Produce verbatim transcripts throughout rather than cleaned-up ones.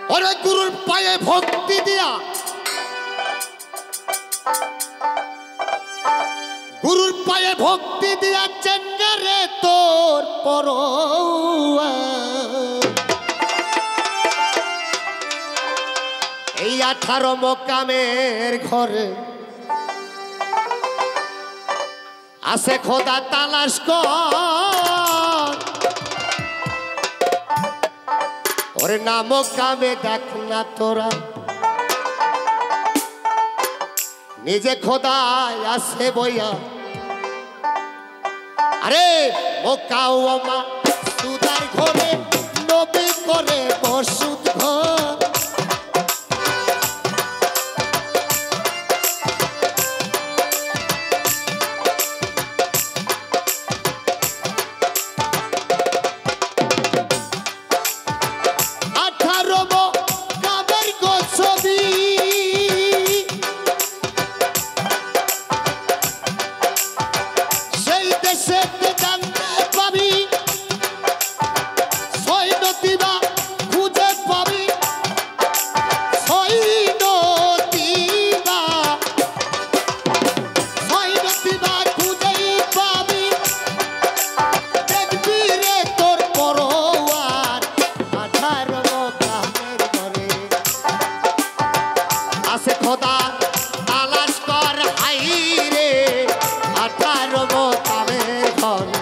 ওরে গুরুর পায়ে ভক্তি দিয়া গুরুর পায়ে ভক্তি দিয়া চেঙ্গারে তোর পর এই আঠারো মকামের ঘরে আছে খোদা তালাশ কর ওরে না মকামে দেখ না তোরা নিজে খোদায় আছে বইয়া আরে মক্কা ও মা সুদার ঘরে নবী করে বসুদ ঘর আঠারো কাবের গোছবি সেই দেশে জানতে পাবি ছয় নদীবা খুঁজে পাবি ছয় নদীবা ছয় নদীবা খুঁজেই পাবি দেখবি রে তোর পরোয়ার আঠারো কামের ঘরে আছে খোদা তালাশ কর হাই রে আঠারো কামের ঘরে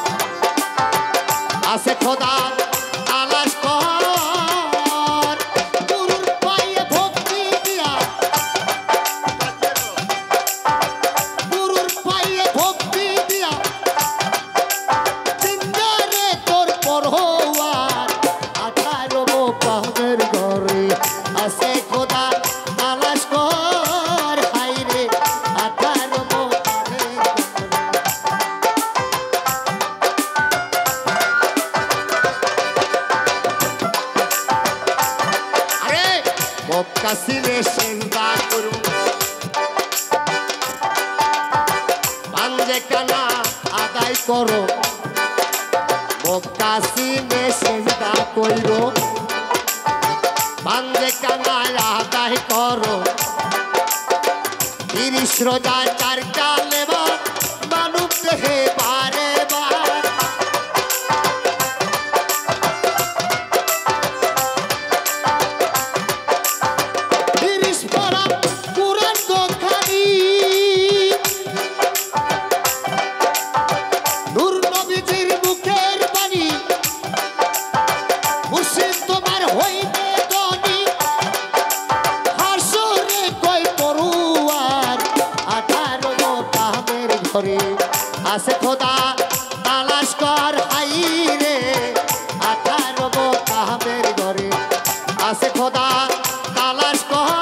আছে খোদা তালাশ কর গুরুর পায়ে ভক্তি দিয়া গুরুর পায়ে ভক্তি দিয়া চিন্তারে তোর পরোয়ার আঠারো কামের ঘরে আছে খোদা তালাশ কর হাই রে আঠারো কামের ঘরে আরে মক্কা সিনে সেজদা করু পাঞ্জে কানা আদায় করো মক্কা সিনে সেজদা কইরো পাঞ্জে কানা আদায় করো তিরিশ রোজা চার কালে বা মানুষ দেহে বারে বার তিরিশ পরা কুরআন গোখানি নূর নবীজির মুখের বাণী মুর্শিদ তোমার হইবে ধনী হাসরে কই পড়ুয়ার আঠারো কামের ঘরে আছে খোদা তালাশ কর হাই রে আঠারো কামের ঘরে আছে খোদা তালাশ কর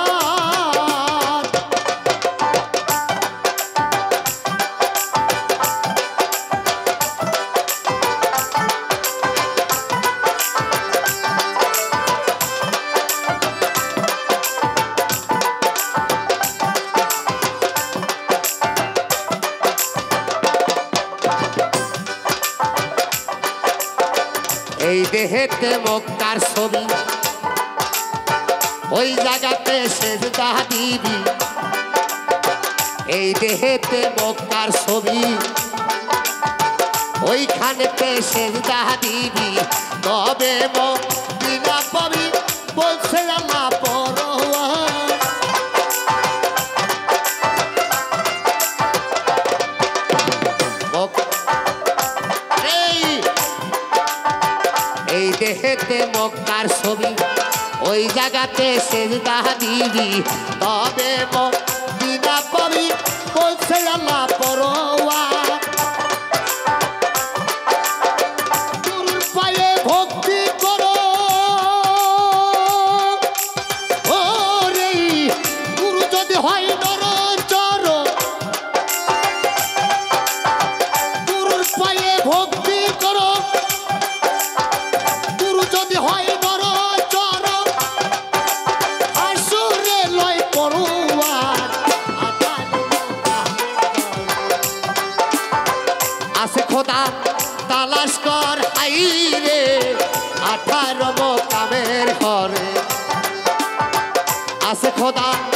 এই দেহেতে মক্কার ছবি ওই জায়গাতে সেজদা দিবি এই দেহেতে মক্কার ছবি ওইখানেতে সেজদা দিবি তবে মদিনা পাবি বলছে আল্লাহ পরোয়ার এই দেহেতে মক্কার ছবি ওই জায়গাতে সেজদা দিবি তবে মদিনা পাবি বলছে আল্লাহ পরোয়ার গুরুর পায়ে ভক্তি করো ও রে গুরু যদি হয় নরচর গুরুর পায়ে ভক্তি করো গুরু যদি হয় নরচর আসরে লয় পড়ুয়ার আঠারো কামের ঘরে আছে খোদা